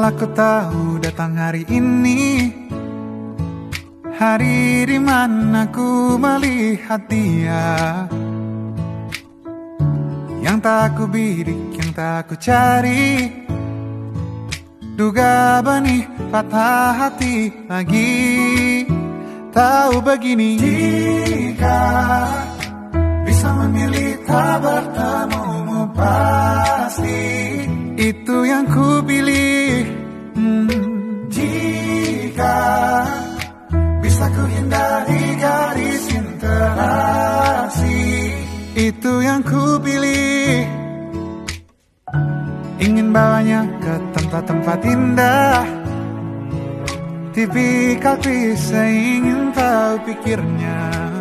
Bila ku tahu datang hari ini, hari di mana ku melihat dia, yang tak ku bidik, yang tak ku cari, duga benih patah hati lagi. Tahu begini, jika bisa memilih tak bertemu pasti itu yang ku pilih. Jika bisa ku hindari garis interaksi, itu yang ku pilih. Ingin bawanya ke tempat-tempat indah, tipikal bisa ingin tahu pikirnya.